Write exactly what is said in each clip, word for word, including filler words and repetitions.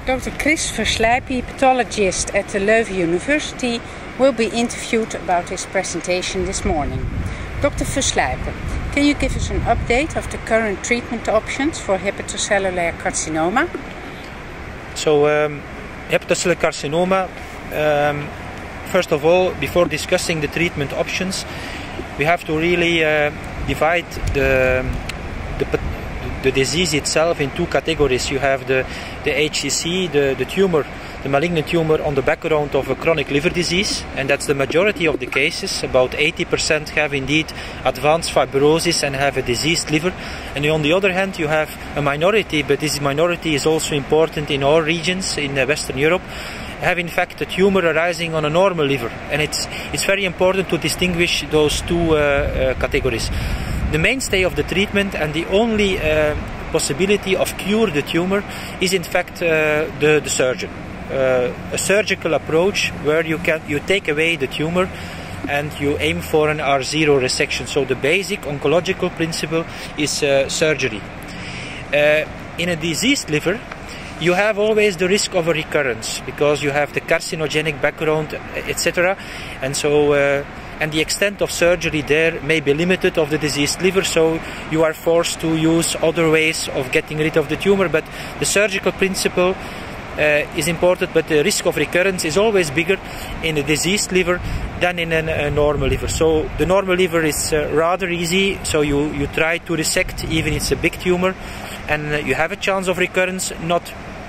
Doctor Chris Verslijpen, pathologist at the Leuven University, will be interviewed about his presentation this morning. Doctor Verslijpen, can you give us an update of the current treatment options for hepatocellular carcinoma? So, um, hepatocellular carcinoma, um, first of all, before discussing the treatment options, we have to really uh, divide the, the the disease itself in two categories. You have the, the H C C, the, the tumor, the malignant tumor on the background of a chronic liver disease, and that's the majority of the cases. About eighty percent have indeed advanced fibrosis and have a diseased liver. And on the other hand, you have a minority, but this minority is also important in all regions in Western Europe, have in fact a tumor arising on a normal liver. And it's, it's very important to distinguish those two uh, uh, categories. The mainstay of the treatment and the only uh, possibility of cure the tumor is in fact uh, the, the surgeon. Uh, a surgical approach where you can you take away the tumor and you aim for an R zero resection. So the basic oncological principle is uh, surgery. Uh, in a diseased liver, you have always the risk of a recurrence because you have the carcinogenic background, et cetera. And so uh, and the extent of surgery there may be limited of the diseased liver, so you are forced to use other ways of getting rid of the tumor. But the surgical principle uh, is important, but the risk of recurrence is always bigger in a diseased liver than in an, a normal liver. So the normal liver is uh, rather easy, so you, you try to resect even if it's a big tumor, and uh, you have a chance of recurrence, not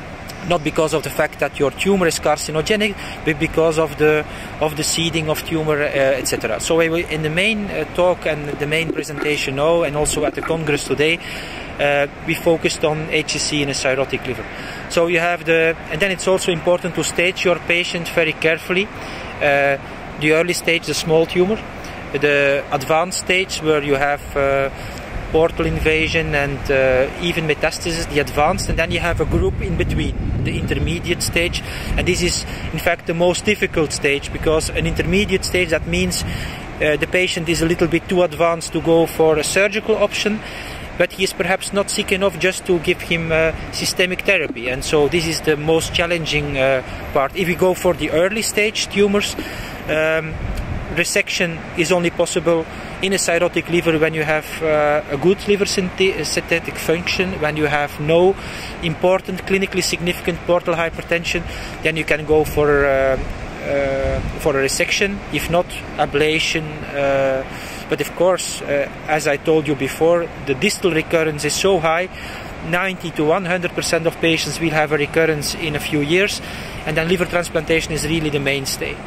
not because of the fact that your tumor is carcinogenic, but because of the of the seeding of tumor, uh, et cetera. So in the main uh, talk and the main presentation now, and also at the Congress today, uh, we focused on H C C in a cirrhotic liver. So you have the, and then it's also important to stage your patient very carefully. Uh, the early stage, the small tumor, the advanced stage where you have uh, portal invasion and uh, even metastasis, the advanced, and then you have a group in between, the intermediate stage. And this is in fact the most difficult stage, because an intermediate stage, that means uh, the patient is a little bit too advanced to go for a surgical option, but he is perhaps not sick enough just to give him uh, systemic therapy. And so this is the most challenging uh, part. If we go for the early stage tumors, um, resection is only possible in a cirrhotic liver when you have uh, a good liver synthetic function, when you have no important clinically significant portal hypertension, then you can go for uh, uh, for a resection, if not ablation. Uh, but of course, uh, as I told you before, the distal recurrence is so high, ninety to one hundred percent of patients will have a recurrence in a few years, and then liver transplantation is really the mainstay.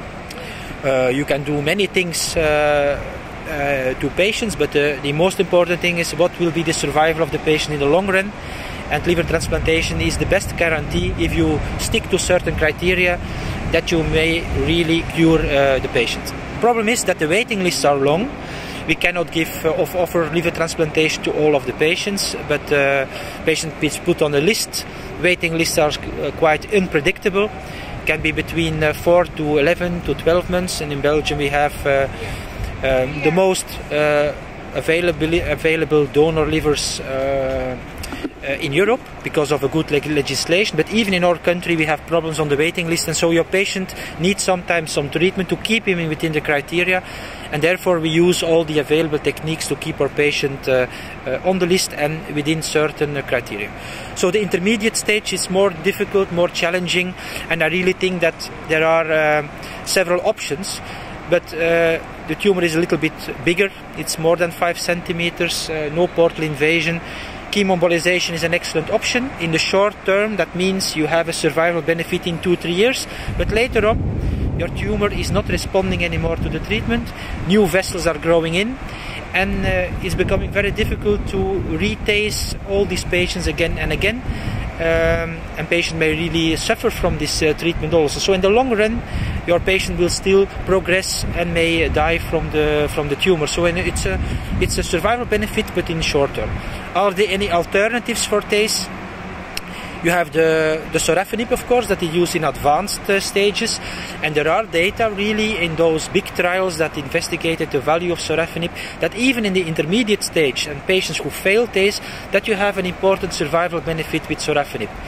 Uh, you can do many things uh, uh, to patients, but uh, the most important thing is what will be the survival of the patient in the long run. And liver transplantation is the best guarantee, if you stick to certain criteria, that you may really cure uh, the patient. The problem is that the waiting lists are long. We cannot give uh, of offer liver transplantation to all of the patients, but uh, patient is put on a list. Waiting lists are uh, quite unpredictable. Can be between uh, four to eleven to twelve months, and in Belgium we have uh, um, the most uh, available available donor livers uh, uh, in Europe because of a good leg legislation. But even in our country we have problems on the waiting list, and so your patient needs sometimes some treatment to keep him within the criteria, and therefore we use all the available techniques to keep our patient uh, uh, on the list and within certain uh, criteria. So the intermediate stage is more difficult, more challenging, and I really think that there are uh, several options, but uh, the tumor is a little bit bigger. It's more than five centimeters, uh, no portal invasion. Chemoembolization is an excellent option. In the short term, that means you have a survival benefit in two, three years, but later on, your tumor is not responding anymore to the treatment. New vessels are growing in, and uh, it's becoming very difficult to retase all these patients again and again. Um, and patients may really suffer from this uh, treatment also. So in the long run, your patient will still progress and may die from the from the tumor. So it's a it's a survival benefit, but in short term. Are there any alternatives for T A C E? You have the, the sorafenib, of course, that is used in advanced uh, stages, and there are data really in those big trials that investigated the value of sorafenib, that even in the intermediate stage and patients who fail T A C E, that you have an important survival benefit with sorafenib.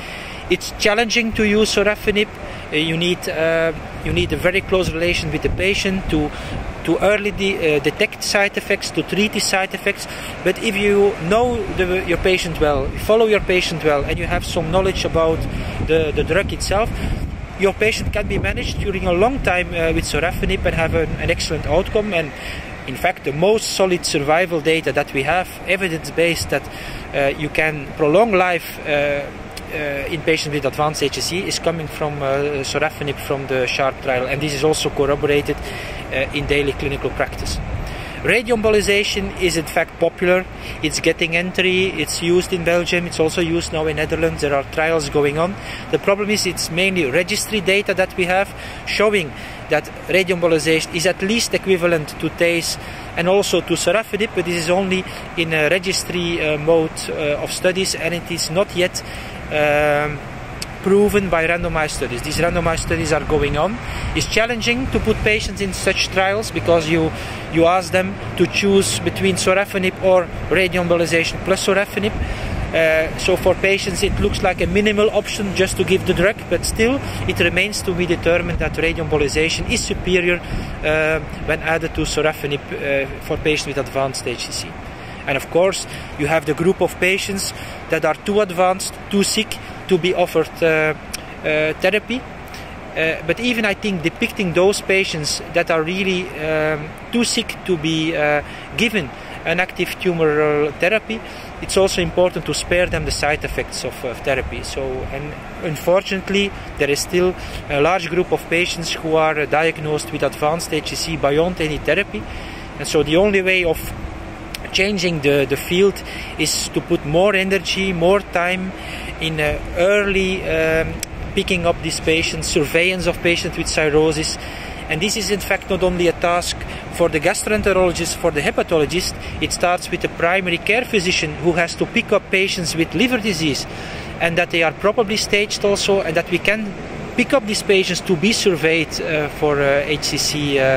It's challenging to use sorafenib. Uh, you need uh, you need a very close relation with the patient to to early de uh, detect side effects, to treat these side effects. But if you know the, your patient well, follow your patient well, and you have some knowledge about the, the drug itself, your patient can be managed during a long time uh, with sorafenib and have an, an excellent outcome. And in fact, the most solid survival data that we have, evidence-based, that uh, you can prolong life uh, uh, in patients with advanced H C C, is coming from uh, sorafenib from the SHARP trial, and this is also corroborated uh, in daily clinical practice. Radioembolization is in fact popular. It's getting entry. It's used in Belgium. It's also used now in Netherlands. There are trials going on. The problem is it's mainly registry data that we have showing that radioembolization is at least equivalent to T A C E and also to sorafenib, but this is only in a registry uh, mode uh, of studies, and it is not yet um, proven by randomized studies. These randomized studies are going on. It's challenging to put patients in such trials because you you ask them to choose between sorafenib or radioembolization plus sorafenib. Uh, so for patients it looks like a minimal option just to give the drug, but still it remains to be determined that radioembolization is superior uh, when added to sorafenib uh, for patients with advanced H C C. And of course you have the group of patients that are too advanced, too sick to be offered uh, uh, therapy. Uh, but even I think depicting those patients that are really um, too sick to be uh, given an active tumoral therapy, it's also important to spare them the side effects of, of therapy. So, and unfortunately, there is still a large group of patients who are uh, diagnosed with advanced H C C beyond any therapy. And so the only way of changing the, the field is to put more energy, more time in uh, early um, picking up these patients, surveillance of patients with cirrhosis. And this is in fact not only a task for the gastroenterologist, for the hepatologist. It starts with the primary care physician who has to pick up patients with liver disease, and that they are properly staged also, and that we can pick up these patients to be surveyed uh, for uh, H C C uh,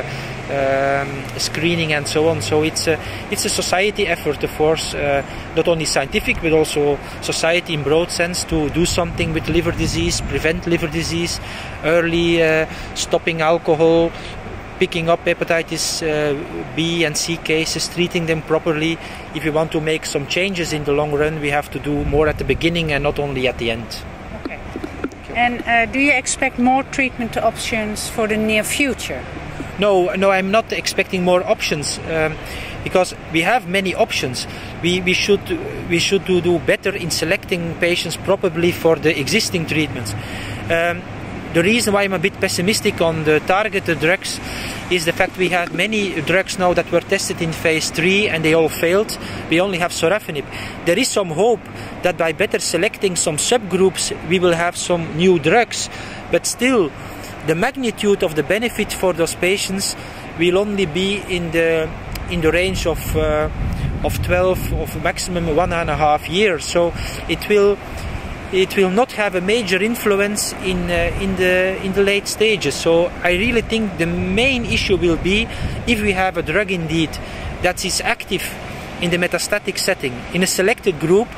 um, screening and so on. So it's a, it's a society effort, of course, uh, not only scientific but also society in broad sense, to do something with liver disease, prevent liver disease, early uh, stopping alcohol, picking up hepatitis uh, B and C cases, treating them properly. If we want to make some changes in the long run, we have to do more at the beginning and not only at the end. Okay. And uh, do you expect more treatment options for the near future? No, no, I'm not expecting more options, um, because we have many options. We, we should, we should do, do better in selecting patients properly for the existing treatments. Um, The reason why I'm a bit pessimistic on the targeted drugs is the fact we have many drugs now that were tested in phase three and they all failed. We only have sorafenib. There is some hope that by better selecting some subgroups we will have some new drugs, but still the magnitude of the benefit for those patients will only be in the in the range of uh, of twelve, of maximum one and a half years. So it will it will not have a major influence in uh, in the in the late stages. So I really think the main issue will be if we have a drug indeed that is active in the metastatic setting in a selected group,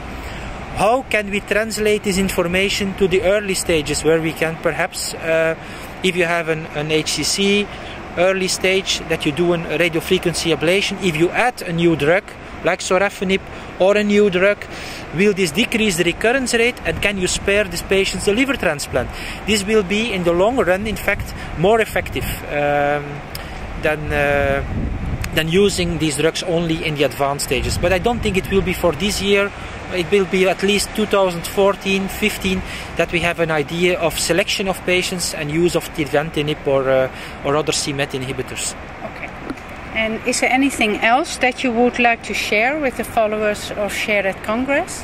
how can we translate this information to the early stages where we can perhaps uh, if you have an, an H C C early stage that you do a radiofrequency ablation, if you add a new drug like sorafenib or a new drug, will this decrease the recurrence rate, and can you spare these patients a liver transplant? This will be in the long run in fact more effective um, than uh, than using these drugs only in the advanced stages. But I don't think it will be for this year. It will be at least two thousand fourteen fifteen that we have an idea of selection of patients and use of tirvantinib or uh, or other c MET inhibitors. Okay. And is there anything else that you would like to share with the followers of SHARE at Congress?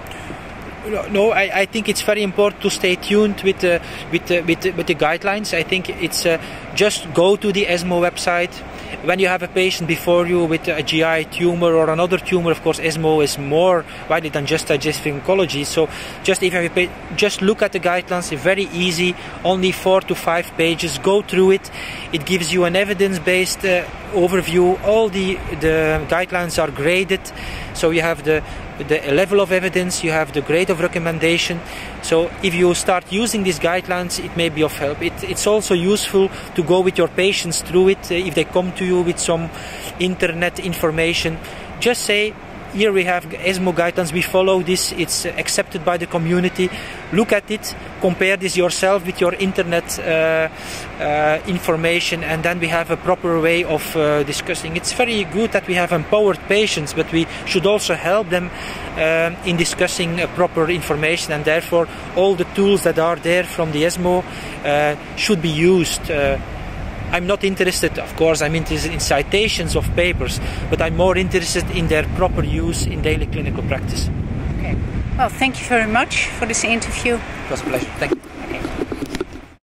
No, I, I think it's very important to stay tuned with the with the, with the, with the guidelines. I think it's uh, just go to the ESMO website. When you have a patient before you with a G I tumor or another tumor, of course ESMO is more widely than just digestive oncology. So just if you have a just look at the guidelines. It's very easy, only four to five pages. Go through it. It gives you an evidence-based uh, overview. All the the guidelines are graded, so you have the the level of evidence, you have the grade of recommendation. So if you start using these guidelines, it may be of help. It, it's also useful to go with your patients through it. Uh, if they come to you with some internet information, just say, here we have ESMO guidelines, we follow this, it's accepted by the community. Look at it, compare this yourself with your internet uh, uh, information, and then we have a proper way of uh, discussing. It's very good that we have empowered patients, but we should also help them um, in discussing uh, proper information, and therefore all the tools that are there from the ESMO uh, should be used. Uh, I'm not interested, of course, I'm interested in citations of papers, but I'm more interested in their proper use in daily clinical practice. Okay. Well, thank you very much for this interview. It was a pleasure. Thank you.